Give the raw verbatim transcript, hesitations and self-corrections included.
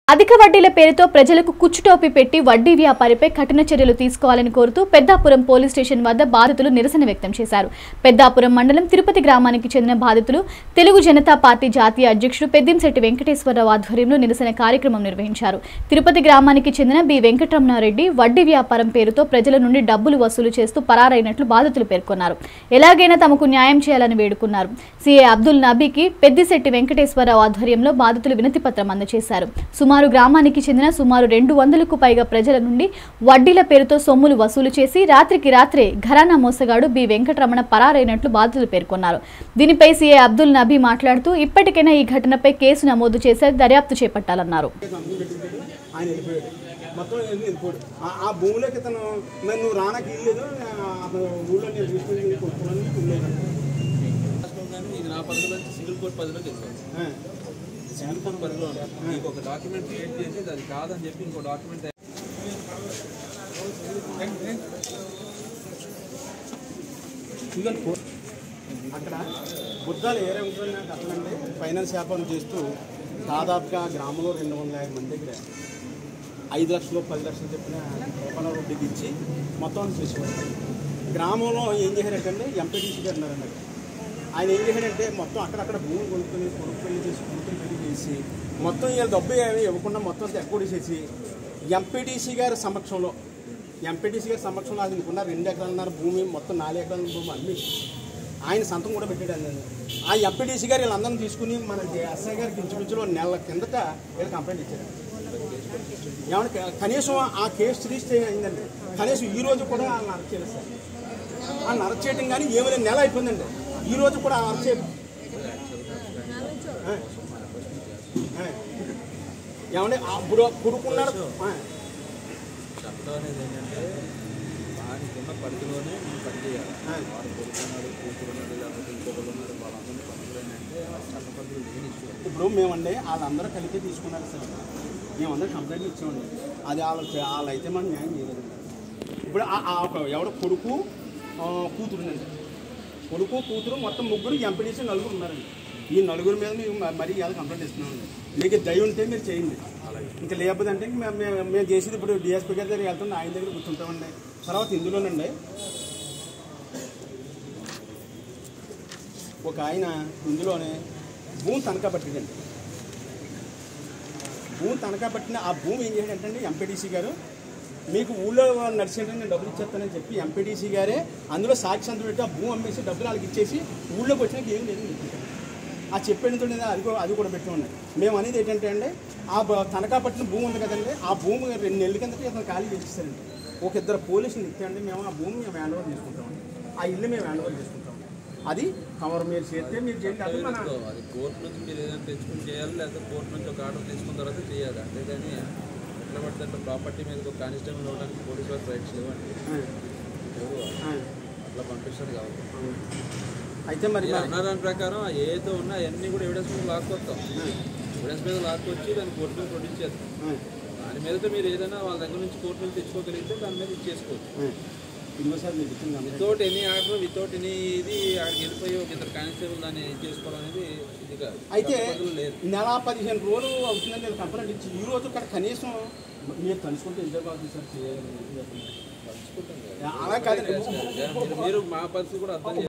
అధిక వడ్డీల పేరుతో ప్రజలకు కుచ్చుటోపి పెట్టి వడ్డీ వ్యాపారిపై కఠిన చర్యలు తీసుకోవాలని కోరుతూ పెద్దాపురం పోలీస్ స్టేషన్ వద్ద బాధితులు నిరసన వ్యక్తం చేశారు. పెద్దాపురం మండలం తిరుపతి గ్రామానికి చెందిన బాధితులు తెలుగు జనతా పార్టీ జాతీయ అధ్యక్షుడు పెద్దింశెట్టి వెంకటేశ్వరరావు ఆధ్వర్యంలో నిరసన కార్యక్రమం నిర్వహించారు. తిరుపతి గ్రామానికి చెందిన బి వెంకటరమణారెడ్డి వడ్డీ వ్యాపారం పేరుతో ప్రజల నుండి డబ్బులు వసూలు చేస్తూ పరారైనట్లు బాధితులు పేర్కొన్నారు. ఎలాగైనా తమకు న్యాయం చేయాలని వేడుకున్నారు. సిఐ అబ్దుల్ నబీకి పెద్దిశెట్టి వెంకటేశ్వరరావు ఆధ్వర్యంలో బాధితులు వినతి పత్రం అందజేశారు. సుమారు గ్రామానికి చెందిన సుమారు రెండు వందలకు పైగా ప్రజల నుండి వడ్డీల పేరుతో సొమ్ములు వసూలు చేసి రాత్రికి రాత్రే ఘరానా మోసగాడు బి వెంకటరమణ పరారైనట్లు బాధితులు పేర్కొన్నారు. దీనిపై సిఐ అబ్దుల్ నబీ మాట్లాడుతూ ఇప్పటికైనా ఈ ఘటనపై కేసు నమోదు చేసి దర్యాప్తు చేపట్టాలన్నారు. సింగిల్ పరిధిలో మీకు ఒక డాక్యుమెంట్ క్రియేట్ చేసి అది కాదని చెప్పి ఇంకో డాక్యుమెంట్ అక్కడ బుద్ధాలు ఏరే ఉంటుంది అట్లంటే ఫైనాన్స్ వ్యాపారం చేస్తూ దాదాపుగా గ్రామంలో రెండు వందల యాభై మంది దగ్గర ఐదు లక్షలు పది లక్షలు చెప్పిన రూపాయల వడ్డీకి ఇచ్చి మొత్తం చేసుకోవాలి. గ్రామంలో ఏం చేశారంటే ఎంపీటీసీ గారు ఉన్నారండి. ఆయన ఏం చేశాడంటే మొత్తం అక్కడక్కడ భూములు కొనుక్కొని కొనుక్కొని చేసి కొనుక్కొని పెళ్లి చేసి మొత్తం వీళ్ళ డబ్బు ఏమి ఇవ్వకుండా మొత్తం ఎక్కువ చేసి ఎంపీటీసీ గారి సమక్షంలో ఎంపీటీసీ గారి సమక్షంలో అది ఉన్న రెండు ఎకరాలన్నర భూమి మొత్తం నాలుగు ఎకరాల భూమి అన్ని ఆయన సంతం కూడా పెట్టాడు. ఆ ఎంపీటీసీ గారు వీళ్ళందరినీ తీసుకుని మన ఎస్ఐ గారికి ఇంచుమించులో నెలల కిందట వీళ్ళు కంప్లైంట్ ఇచ్చారు. ఏమంటే కనీసం ఆ కేసు రిజిస్టర్ అయిందండి. కనీసం ఈ రోజు కూడా వాళ్ళని అరెస్ట్ చేయలేదు సార్. వాళ్ళని అరెస్ట్ చేయడం కానీ ఏమైనా నెల అయిపోయిందండి. ఈ రోజు కూడా అరెస్ట్ చేయ ఏమంటే అప్పుడు కొడుకున్నాడు. చట్టం అనేది ఏంటంటే దానికున్న పరిధిలోనే మనం పని చేయాలి. వాడు కొడుకున్నాడు, కూతురున్నాడు, లేకపోతే ఇంకొకరు ఉన్నారు, వాళ్ళందరినీ పరిధిలో ఏంటంటే చట్ట పరిధిలో లేని ఇష్యూ. ఇప్పుడు మేమండి వాళ్ళందరూ కలిపి తీసుకున్నారు సార్. మేమందరూ కంప్లైంట్ ఇచ్చామండి. అది వాళ్ళు వాళ్ళు అయితే మనం న్యాయం చేయలేదు. ఇప్పుడు ఎవడ కొడుకు కూతురుందండి. కొడుకు కూతురు మొత్తం ముగ్గురు ఎంపీడీసీ నలుగురు ఉన్నారండి. ఈ నలుగురు మీద మేము మరీ ఇవాళ కంప్లైంట్ ఇస్తున్నామండి. మీకు దయ ఉంటే మీరు చేయండి. ఇంకా లేకపోతే అంటే మేము మేము చేసేది ఇప్పుడు డిఎస్పీ గారి దగ్గర వెళ్తాం, ఆయన దగ్గర కూర్చుంటామండి. తర్వాత ఇందులోనండి ఒక ఆయన ఇందులోనే భూమి తనఖా పట్టిందండి. భూమి తనఖా పట్టిన ఆ భూమి ఏం చేయాలంటే ఎంపీడీసీ గారు మీకు ఊళ్ళో నడిచేటంటే నేను డబ్బులు ఇచ్చేస్తానని చెప్పి ఎంపీడీసీ గారే అందులో సాక్షి అంతా పెట్టి ఆ భూమి అమ్మేసి డబ్బులు వాళ్ళకి ఇచ్చేసి ఊళ్ళోకి వచ్చినాక ఏం లేదు ఆ చెప్పేందుకు అది కూడా అది కూడా పెట్టి ఉన్నాయి. మేము అనేది ఏంటంటే అండి ఆ తనఖా పట్టిన భూమి ఉంది కదండి, ఆ భూమి రెండు నెలల కిందకి అతను ఖాళీ చేసేస్తారండి. ఒక ఇద్దరు పోలీసులు ఇచ్చారండి. మేము ఆ భూమి మేము హ్యాండ్ ఓవర్ తీసుకుంటామండి. ఆ ఇల్లు మేము హ్యాండ్ ఓవర్ తీసుకుంటాం. అది కవర్ మీరు చేస్తే మీరు చేయండి. అది అది కోర్టు నుంచి మీరు ఏదైనా తెచ్చుకుని చేయాలి, లేకపోతే కోర్టు నుంచి ఒక ఆర్డర్ తీసుకున్న తర్వాత చేయాలి. అంతేగాని ఎట్లా పడితే అట్లా ప్రాపర్టీ మీద ఒక కానిస్టేబుల్ ఇవ్వడానికి పోలీసు వారికి రైట్స్ లేవండి. అట్లా పంపిస్తారు కాబట్టి అయితే మరి అన్న దాని ప్రకారం ఏదో ఉన్నా అవన్నీ కూడా ఎవిడెన్స్ మీద లాక్కొస్తాం. ఎవిడెన్స్ మీద లాక్కొచ్చి దాన్ని కోర్టు మీద ప్రొడ్యూస్ చేస్తాం. దాని మీదతో మీరు ఏదైనా వాళ్ళ దగ్గర నుంచి కోర్టు మీద తెచ్చుకోగలిగితే దాని మీద ఇచ్చేసుకోవచ్చు. Without any order, without any ఇది అక్కడికి వెళ్ళిపోయి ఒక ఇద్దరు కానిస్టేబుల్ దాన్ని చేసుకోవాలనేది ఇది కాదు. అయితే నెల పదిహేను రోజులు అవుతుందని నేను కంప్లైంట్ ఇచ్చి ఈ రోజు ఇక్కడ కనీసం మీరు తలుచుకుంటే ఎంత బాగుంది సార్ చేయాలి. అలా కాదు, మీరు మా పరిస్థితి కూడా అర్థం